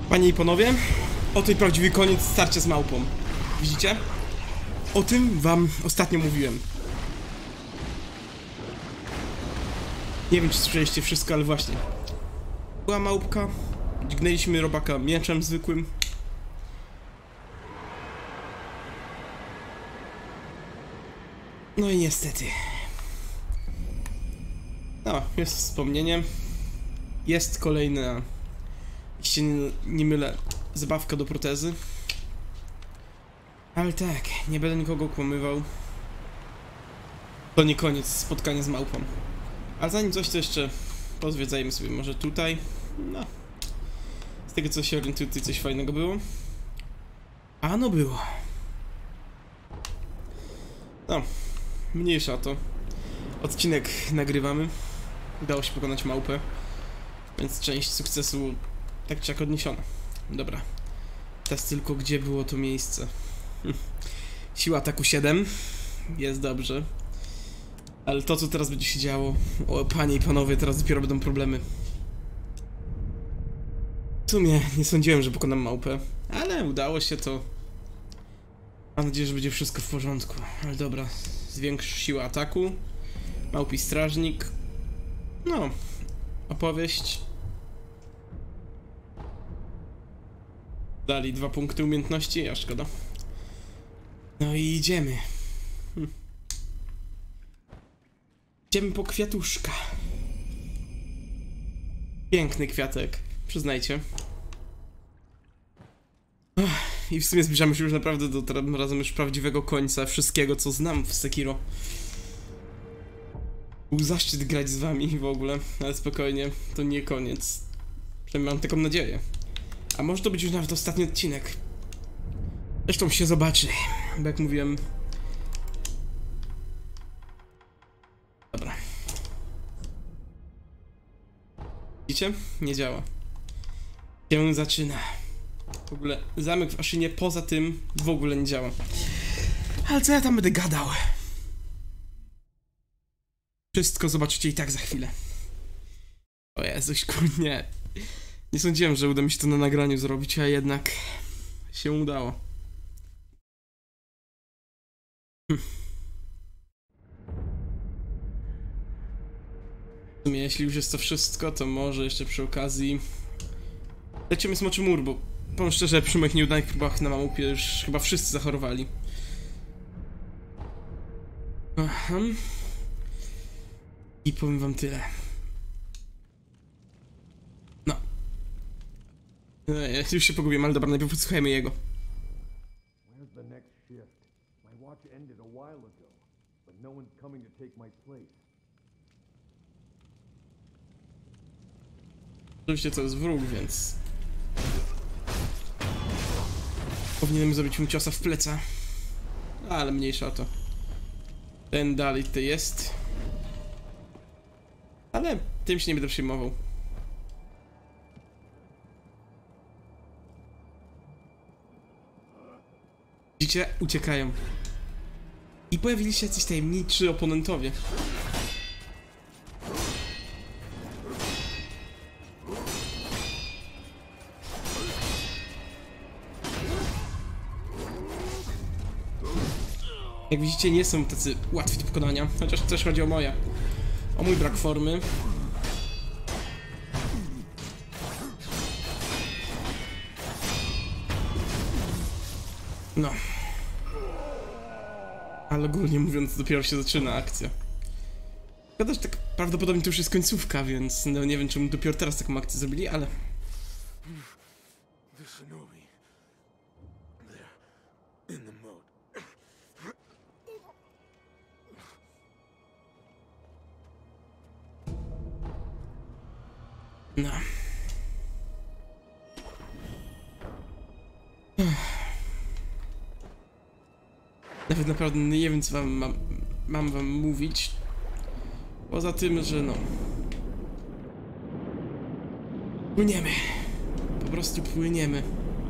Panie i panowie, oto i prawdziwy koniec starcia z małpą. Widzicie? O tym wam ostatnio mówiłem. Nie wiem, czy słyszeliście wszystko, ale właśnie. Była małpka, dźgnęliśmy robaka mieczem zwykłym. No i niestety. No, jest wspomnienie. Jest kolejna, jeśli się nie mylę, zabawka do protezy. Ale tak, nie będę nikogo okłamywał. To nie koniec spotkania z małpą. Ale zanim coś, to jeszcze pozwiedzajmy sobie może tutaj. No. Z tego co się orientuję, tutaj coś fajnego było. A no było. No, mniejsza o to. Odcinek nagrywamy. Udało się pokonać małpę. Więc część sukcesu tak czy jak odniesiona. Dobra. Teraz tylko gdzie było to miejsce. Siła ataku 7. Jest dobrze. Ale to co teraz będzie się działo. O panie i panowie, teraz dopiero będą problemy. W sumie nie sądziłem, że pokonam małpę. Ale udało się to. Mam nadzieję, że będzie wszystko w porządku. Ale dobra. Zwiększ siłę ataku. Małpi strażnik. No. Opowieść. Dali 2 punkty umiejętności, a szkoda. No i idziemy. Idziemy po kwiatuszka. Piękny kwiatek, przyznajcie. I w sumie zbliżamy się już naprawdę do tym razem już prawdziwego końca wszystkiego, co znam w Sekiro. Był zaszczyt grać z wami w ogóle, ale spokojnie, to nie koniec. Przynajmniej mam taką nadzieję. A może to być już nawet ostatni odcinek. Zresztą się zobaczy, bo jak mówiłem... Dobra. Widzicie? Nie działa. Się zaczyna. W ogóle zamek w Aszynie poza tym w ogóle nie działa. Ale co ja tam będę gadał? Wszystko zobaczycie i tak za chwilę. O Jezuś, nie. Nie sądziłem, że uda mi się to na nagraniu zrobić, a jednak się udało. W sumie, jeśli już jest to wszystko, to może jeszcze przy okazji lecimy Smoczy Mur, bo powiem szczerze, przy moich nieudanych próbach na małpie już chyba wszyscy zachorowali. Aha. I powiem wam tyle. No. Ja już się pogubiłem, ale dobra, najpierw posłuchajmy jego. Oczywiście to jest wróg, więc... Powinienem zrobić mu ciosa w pleca. Ale mniejsza o to. Ten dalej tutaj jest. Ale tym się nie będę przejmował. Widzicie? Uciekają. I pojawili się jacyś tajemniczy oponentowie. Jak widzicie, nie są tacy łatwi do pokonania, chociaż też chodzi o mój brak formy. No. Ale ogólnie mówiąc, dopiero się zaczyna akcja. Szkoda, że tak prawdopodobnie to już jest końcówka, więc no nie wiem, czemu dopiero teraz taką akcję zrobili, ale... No. Nawet naprawdę nie wiem, co mam wam mówić. Poza tym, że no... Płyniemy. Po prostu płyniemy.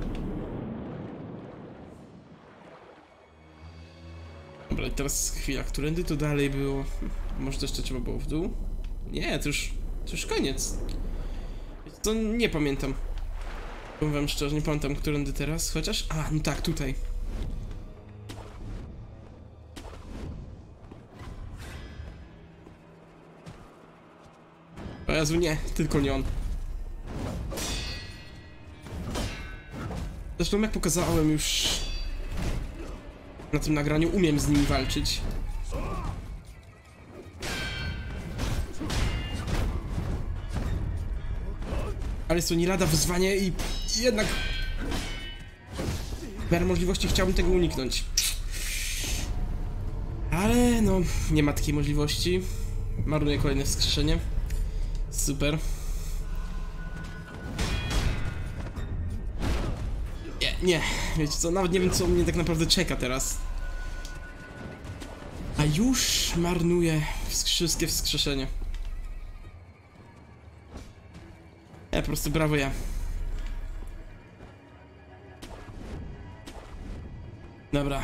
Dobra, i teraz chwila, którędy to dalej było? Może to jeszcze trzeba było w dół? Nie, to już koniec. To nie pamiętam. Powiem wam szczerze, nie pamiętam, którędy teraz, chociaż... A, no tak, tutaj. O Jezu, nie, tylko nie on. Zresztą jak pokazałem już na tym nagraniu, umiem z nimi walczyć. Ale jest to nie lada wyzwanie i jednak w miarę możliwości chciałbym tego uniknąć. Ale no, nie ma takiej możliwości. Marnuję kolejne wskrzeszenie. Super. Nie, wiecie co, nawet nie wiem, co mnie tak naprawdę czeka teraz. A już marnuję wszystkie wskrzeszenia. Po prostu brawo ja. Dobra.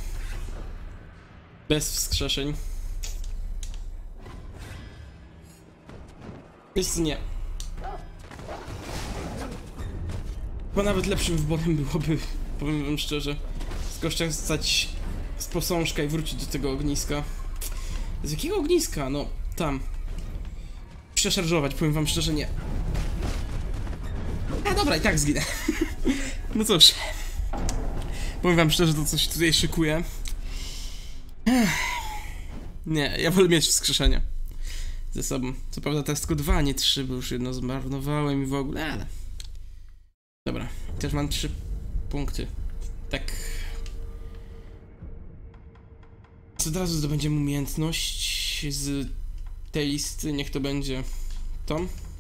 Bez wskrzeszeń. Jest nie. Chyba nawet lepszym wyborem byłoby, powiem wam szczerze, skorzystać z posążka i wrócić do tego ogniska. Z jakiego ogniska? No, tam. Przeszarżować, powiem wam szczerze, nie. A dobra, i tak zginę. No cóż. Powiem wam szczerze, to coś tutaj szykuje. Nie, ja wolę mieć wskrzeszenia ze sobą. Co prawda teraz tylko 2, nie 3, bo już jedno zmarnowałem i w ogóle, ale... Dobra, też mam 3 punkty. Tak. Od razu zdobędziemy umiejętność z tej listy, niech to będzie to.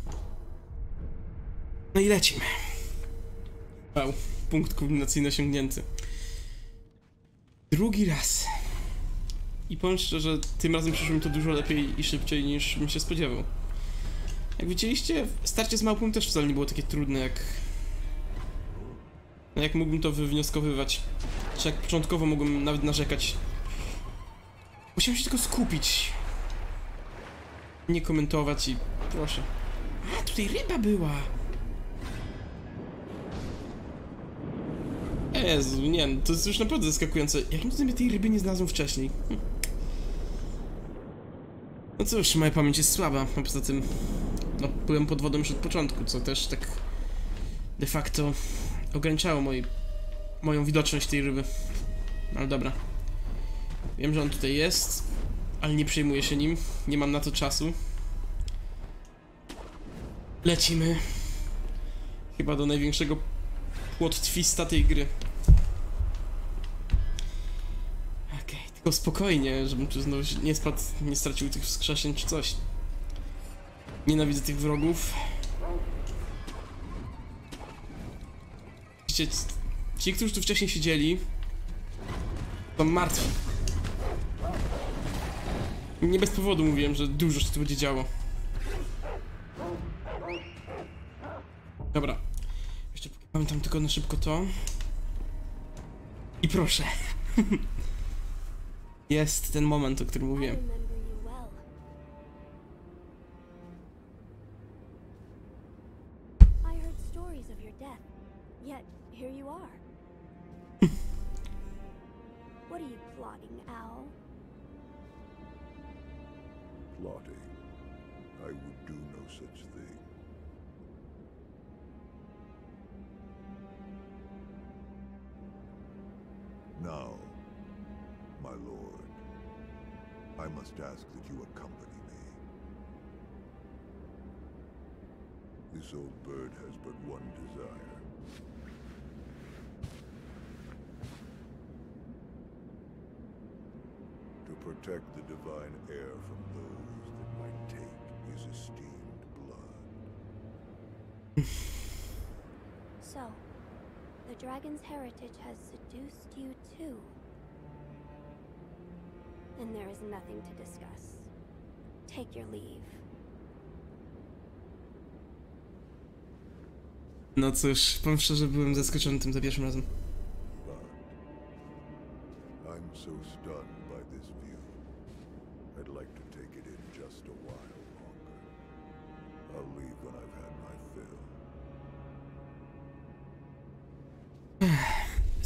No i lecimy. Wow, punkt kulminacyjny osiągnięty. Drugi raz. I powiem szczerze, tym razem przyszło mi to dużo lepiej i szybciej niż bym się spodziewał. Jak widzieliście, starcie z małpą też wcale nie było takie trudne jak mógłbym to wywnioskowywać. Czy jak początkowo mogłem nawet narzekać. Musiałem się tylko skupić. Nie komentować i... proszę. A, tutaj ryba była! Jezu, nie, no, to jest już naprawdę zaskakujące. Jakim cudem ja tej ryby nie znalazłem wcześniej? No cóż, moja pamięć jest słaba, a poza tym... no, byłem pod wodą już od początku, co też tak... de facto... ograniczało moją widoczność tej ryby. Ale dobra. Wiem, że on tutaj jest, ale nie przejmuję się nim. Nie mam na to czasu. Lecimy. Chyba do największego plot twista tej gry. Okej, tylko spokojnie, żebym tu znowu nie spadł, nie stracił tych wskrzeszeń czy coś. Nienawidzę tych wrogów. Ci, którzy tu wcześniej siedzieli, są martwi. Nie bez powodu mówiłem, że dużo się tu będzie działo. Dobra. Jeszcze pamiętam tylko na szybko to. I proszę. Jest ten moment, o którym mówiłem. Here you are. What are you plotting, Owl? Plotting? I would do no such thing. Now, my lord, I must ask that you accompany me. This old bird has but one desire. To protect the divine heir from those that might take his esteemed blood. So, the dragon's heritage has seduced you too. Then there is nothing to discuss. Take your leave. No cóż, powiem szczerze, byłem zaskoczony tym za pierwszym razem. I'm so stunned by this view. I'd like to take it in just a while longer. I'll leave when I've had my fill.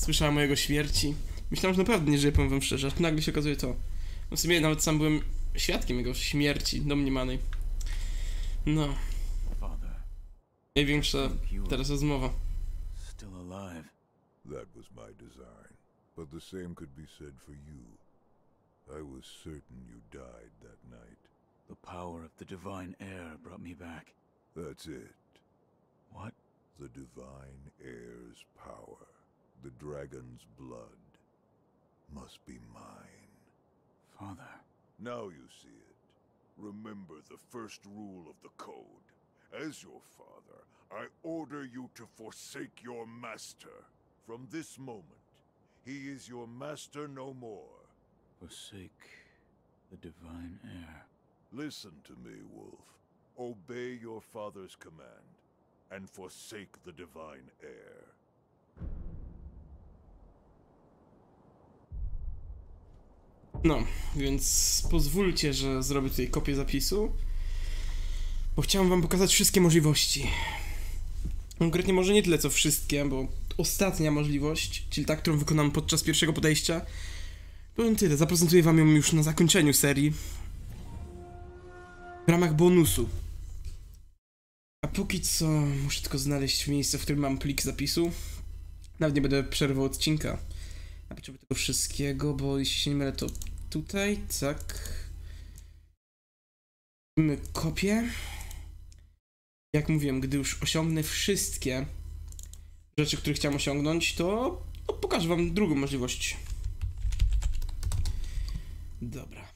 Słyszałem o jego śmierci. Myślałem, że naprawdę nie żyje, powiem wam szczerze, aż nagle się okazuje to. No w sumie nawet sam byłem świadkiem jego śmierci domniemanej. No. Największa teraz rozmowa. Still alive. That was my design, but the same could be said for you. I was certain you died that night. The power of the divine air brought me back. That's it. What? The divine air's power. The dragon's blood must be mine. Father. Now you see it. Remember the first rule of the code. As your father, I order you to forsake your master. From this moment, he is your master no more. Forsake the divine air. Listen to me, Wolf. Obey your father's command, and forsake the divine air. No, więc pozwólcie, że zrobię tutaj kopię zapisu. Bo chciałem wam pokazać wszystkie możliwości. Konkretnie może nie tyle co wszystkie, bo ostatnia możliwość, czyli ta, którą wykonam podczas pierwszego podejścia, powiem tyle, zaprezentuję wam ją już na zakończeniu serii. W ramach bonusu. A póki co muszę tylko znaleźć miejsce, w którym mam plik zapisu. Nawet nie będę przerwał odcinka na potrzeby tego wszystkiego, bo jeśli się nie mylę, to tutaj, tak. Mamy kopię. Jak mówiłem, gdy już osiągnę wszystkie rzeczy, które chciałem osiągnąć, to pokażę wam drugą możliwość. Dobra.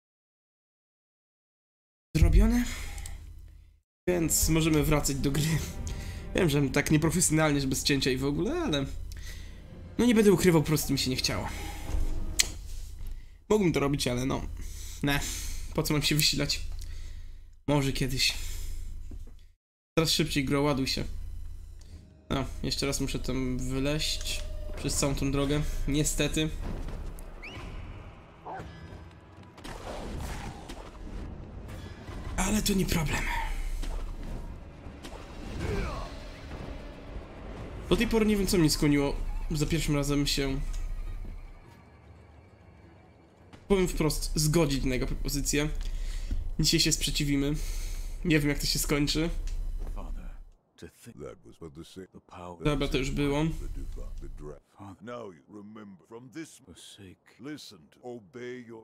Zrobione. Więc możemy wracać do gry. Wiem, że tak nieprofesjonalnie, że bez cięcia i w ogóle, ale... No nie będę ukrywał, po prostu mi się nie chciało. Mógłbym to robić, ale no... Ne, po co mam się wysilać? Może kiedyś. Teraz szybciej, gro, ładuj się. No, jeszcze raz muszę tam wyleźć przez całą tą drogę. Niestety. Ale to nie problem. Do tej pory nie wiem, co mnie skłoniło za pierwszym razem się... Powiem wprost, zgodzić na jego propozycję. Dzisiaj się sprzeciwimy. Nie wiem, jak to się skończy. That was but the same. The power. Dobra, to już było. Father. Now you remember from this. Forsake. Listen to. Obey your.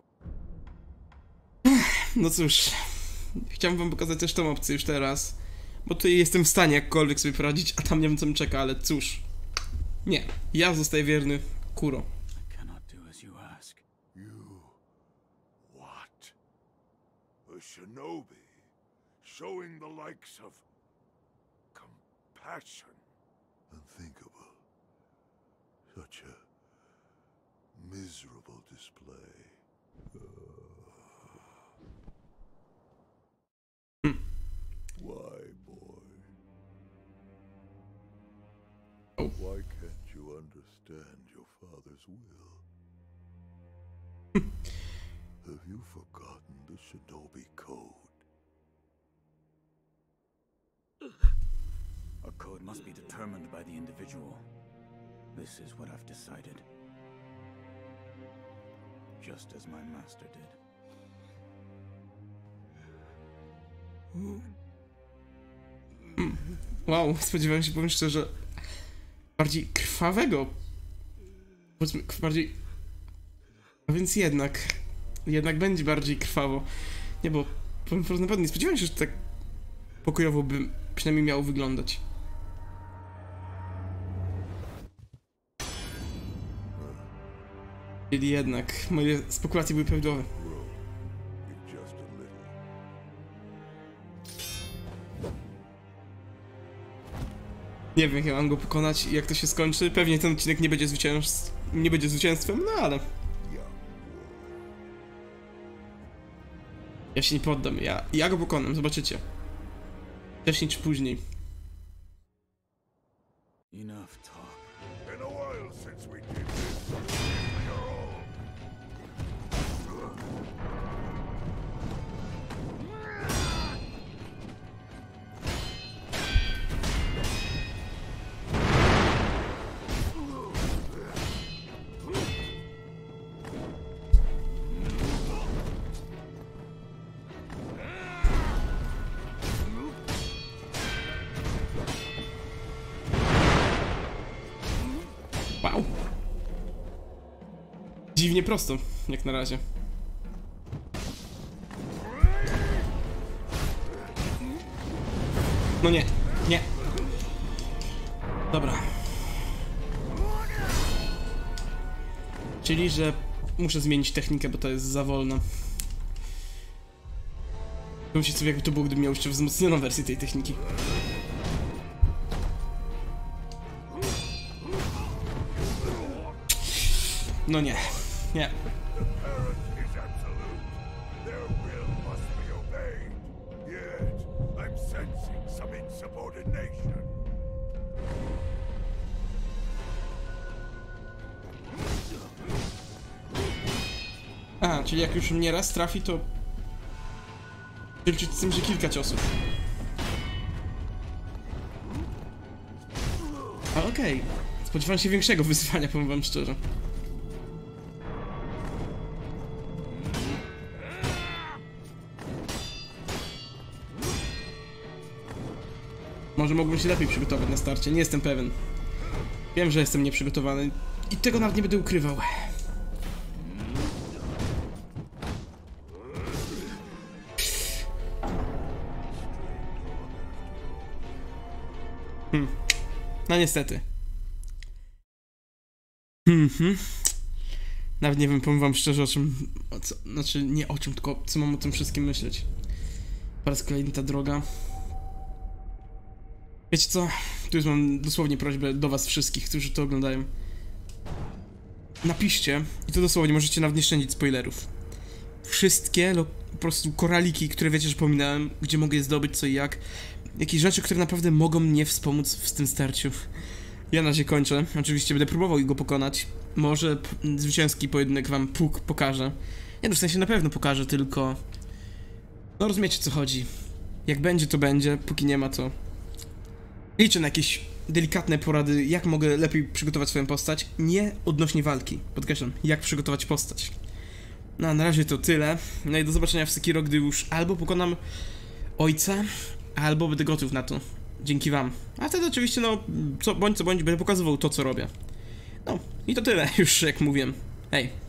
No cóż, chciałem wam pokazać też tą opcję już teraz, bo tutaj jestem w stanie jakkolwiek sobie poradzić, a tam nie wiem, co mnie czeka, ale cóż. Nie, ja zostaję wierny Kuro. I cannot do as you ask. You. What? A shinobi, showing the likes of compassion. Unthinkable. Such a miserable display. Why, boy? Oh. Why can't you understand your father's will? Have you forgotten the shinobi code? A code must be determined by the individual. This is what I've decided. Just as my master did. Wow, spodziewałem się, powiem szczerze, bardziej krwawego. Powiedzmy, bardziej... A więc jednak będzie bardziej krwawo. Nie, bo powiem wprost, naprawdę nie spodziewałem się, że tak pokojowo by przynajmniej miało wyglądać. Czyli jednak moje spekulacje były prawidłowe. Grow, if just a little. Nie wiem, jak ja mam go pokonać i jak to się skończy. Pewnie ten odcinek nie będzie zwycięstwem, no ale... Ja się nie poddam, ja go pokonam, zobaczycie. Wcześniej czy później. Enough talk. Been a while since we did this. You're all. Wow. Dziwnie prosto, jak na razie. No nie, nie. Dobra. Czyli, że muszę zmienić technikę, bo to jest za wolno. Pomyślcie sobie, jakby to było, gdybym miał jeszcze wzmocnioną wersję tej techniki. No nie, nie. Is absolute. Their will must be obeyed. Yet, I'm sensing some insubordination. Aha, czyli jak już mnie raz trafi, to... Liczyć z tym, że kilka ciosów. A okej. Spodziewałem się większego wyzwania, powiem wam szczerze. Może mógłbym się lepiej przygotować na starcie, nie jestem pewien. Wiem, że jestem nieprzygotowany i tego nawet nie będę ukrywał. No niestety. Nawet nie wiem, powiem wam szczerze, o czym... znaczy, nie o czym, tylko co mam o tym wszystkim myśleć. Po raz kolejny ta droga. Wiecie co? Tu już mam dosłownie prośbę do was wszystkich, którzy to oglądają. Napiszcie, i to dosłownie, możecie nawet nie szczędzić spoilerów. Wszystkie po prostu koraliki, które wiecie, że pominąłem, gdzie mogę je zdobyć, co i jak. Jakieś rzeczy, które naprawdę mogą mnie wspomóc w tym starciu. Ja na razie kończę. Oczywiście będę próbował go pokonać. Może zwycięski pojedynek wam pokażę. Nie no, w sensie na pewno pokażę, tylko... No rozumiecie, co chodzi. Jak będzie, to będzie. Póki nie ma, to... Liczę na jakieś delikatne porady, jak mogę lepiej przygotować swoją postać. Nie odnośnie walki. Podkreślam, jak przygotować postać. No, a na razie to tyle. No i do zobaczenia w Sekiro, gdy już albo pokonam ojca, albo będę gotów na to. Dzięki wam. A wtedy oczywiście, no, co bądź, będę pokazywał to, co robię. No, i to tyle już, jak mówiłem. Hej.